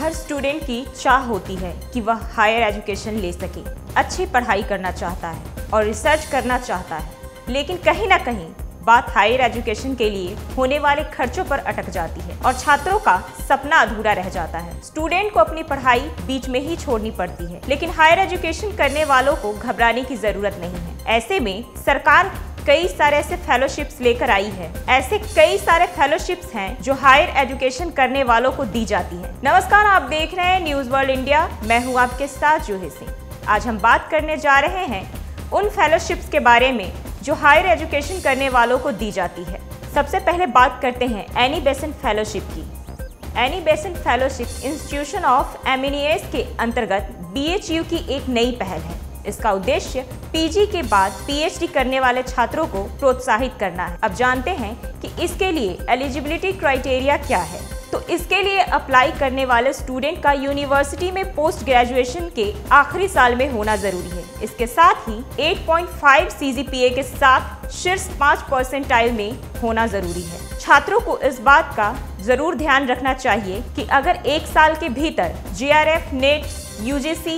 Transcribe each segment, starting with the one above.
हर student की चाह होती है कि वह हायर एजुकेशन ले सके, अच्छी पढ़ाई करना चाहता है और रिसर्च करना चाहता है, लेकिन कहीं ना कहीं बात हायर एजुकेशन के लिए होने वाले खर्चों पर अटक जाती है और छात्रों का सपना अधूरा रह जाता है। स्टूडेंट को अपनी पढ़ाई बीच में ही छोड़नी पड़ती है, लेकिन हायर एजुकेशन करने वालों को घबराने की जरूरत नहीं है। ऐसे में सरकार कई सारे ऐसे फेलोशिप्स लेकर आई है। ऐसे कई सारे फेलोशिप्स हैं जो हायर एजुकेशन करने वालों को दी जाती है। नमस्कार, आप देख रहे हैं न्यूज वर्ल्ड इंडिया। मैं हूं आपके साथ जूही सिंह। आज हम बात करने जा रहे हैं उन फेलोशिप्स के बारे में जो हायर एजुकेशन करने वालों को दी जाती है। सबसे पहले बात करते हैं एनी बेसेंट फेलोशिप की। Annie Besant fellowship institution of eminence के अंतर्गत BHU की एक नई पहल है। इसका उद्देश्य PG के बाद PhD करने वाले छात्रों को प्रोत्साहित करना है। अब जानते हैं कि इसके लिए एलिजिबिलिटी क्राइटेरिया क्या है। तो इसके लिए अप्लाई करने वाले स्टूडेंट का यूनिवर्सिटी में पोस्ट ग्रेजुएशन के आखिरी साल में होना जरूरी है। इसके साथ ही 8.5 CGPA के साथ शीर्ष 5 परसेंटाइल में होना जरूरी है। छात्रों को इस बात का जरूर ध्यान रखना चाहिए कि अगर एक साल के भीतर JRF, नेट, UGC,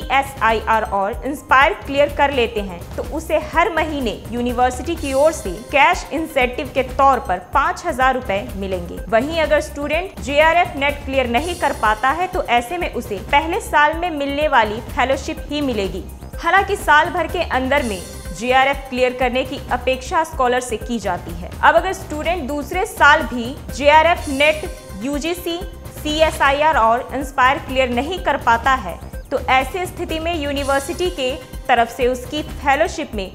CSIR और इंस्पायर क्लियर कर लेते हैं तो उसे हर महीने यूनिवर्सिटी की ओर से कैश इंसेंटिव के तौर पर 5,000 रुपए मिलेंगे। वहीं अगर स्टूडेंट JRF, नेट क्लियर नहीं कर पाता है तो ऐसे में उसे पहले साल में मिलने वाली फेलोशिप ही मिलेगी। हालांकि साल भर के अंदर में JRF क्लियर करने की अपेक्षा स्कॉलर से की जाती है। अब अगर स्टूडेंट दूसरे साल भी JRF, नेट, UGC, CSIR और इंस्पायर क्लियर नहीं कर पाता है तो ऐसी स्थिति में यूनिवर्सिटी के तरफ से उसकी फेलोशिप में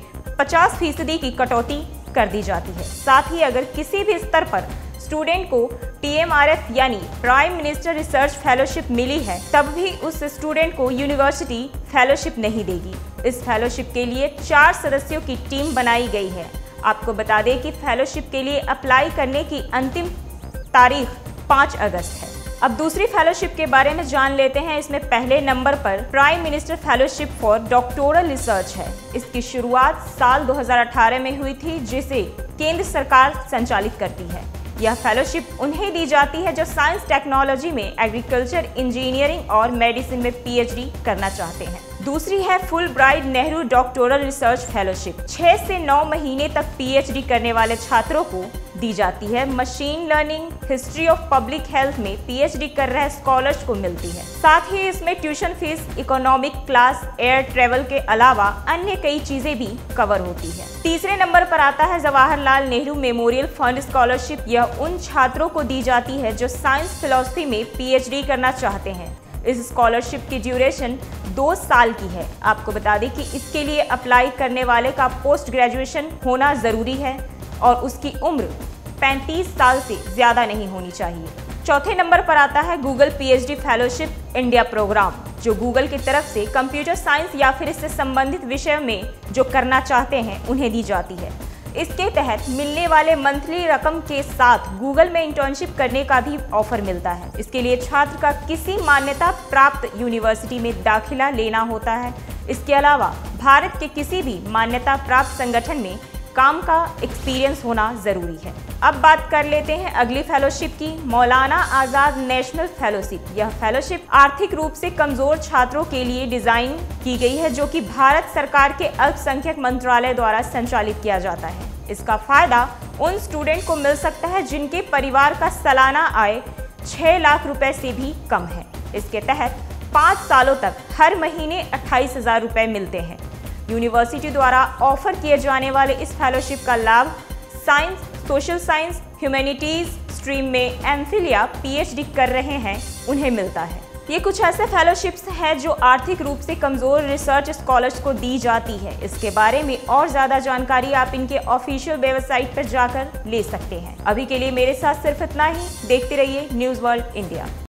50% की कटौती कर दी जाती है। साथ ही अगर किसी भी स्तर पर स्टूडेंट को PMRF यानी प्राइम मिनिस्टर रिसर्च फेलोशिप मिली है तब भी उस स्टूडेंट को यूनिवर्सिटी फेलोशिप नहीं देगी। इस फेलोशिप के लिए 4 सदस्यों की टीम बनाई गई है। आपको बता दें कि फेलोशिप के लिए अप्लाई करने की अंतिम तारीख 5 अगस्त है। अब दूसरी फेलोशिप के बारे में जान लेते हैं। इसमें पहले नंबर पर prime minister fellowship for doctoral research है। इसकी शुरुआत साल 2018 में हुई थी, जिसे केंद्र सरकार संचालित करती है। यह फेलोशिप उन्हें दी जाती है जो साइंस टेक्नोलॉजी में, एग्रीकल्चर, इंजीनियरिंग और मेडिसिन में PhD करना चाहते हैं। दूसरी है Fulbright Nehru doctoral research fellowship. 6 से 9 महीने तक PhD करने वाले छात्रों को दी जाती है। Machine learning, history of public health में PhD कर रहे स्कॉलर्स को मिलती है। साथ ही इसमें tuition fees, economic class, air travel के अलावा अन्य कई चीजें भी कवर होती है। तीसरे नंबर पर आता है Jawaharlal Nehru memorial fund scholarship. यह उन छात्रों को दी जाती है जो साइंस फिलॉसफी में PhD करना चाहते हैं। इस स्कॉलरशिप की ड्यूरेशन 2 साल की है। आपको बता दें कि इसके लिए अप्लाई करने वाले का पोस्ट ग्रेजुएशन होना जरूरी है और उसकी उम्र 35 साल से ज्यादा नहीं होनी चाहिए। चौथे नंबर पर आता है Google PhD fellowship India programme, जो गूगल की तरफ से कंप्यूटर साइंस या फिर इससे संबंधित विषय में जो करना चाहते हैं उन्हें दी जाती है। इसके तहत मिलने वाले मंथली रकम के साथ गूगल में इंटर्नशिप करने का भी ऑफर मिलता है। इसके लिए छात्र का किसी मान्यता प्राप्त यूनिवर्सिटी में दाखिला लेना होता है। इसके अलावा भारत के किसी भी मान्यता प्राप्त संगठन में काम का एक्सपीरियंस होना जरूरी है। अब बात कर लेते हैं अगली फेलोशिप की, मौलाना आजाद नेशनल फेलोशिप। यह फेलोशिप आर्थिक रूप से कमजोर छात्रों के लिए डिजाइन की गई है, जो कि भारत सरकार के अल्पसंख्यक मंत्रालय द्वारा संचालित किया जाता है। इसका फायदा उन स्टूडेंट को मिल सकता है जिनके परिवार का सालाना आय 6 लाख रुपए से भी कम है। इसके तहत 5 सालों तक हर महीने 28,000 रुपए मिलते हैं। यूनिवर्सिटी द्वारा ऑफर किए जाने वाले इस फेलोशिप का लाभ science, social science, humanities stream में MPhil या PhD कर रहे हैं उन्हें मिलता है। ये कुछ ऐसे फेलोशिप्स हैं जो आर्थिक रूप से कमजोर रिसर्च स्कॉलर्स को दी जाती है। इसके बारे में और ज्यादा जानकारी आप इनके ऑफिशियल वेबसाइट पर जाकर ले सकते हैं। अभी के लिए मेरे साथ सिर्फ इतना ही। देखते रहिए न्यूज वर्ल्ड इंडिया।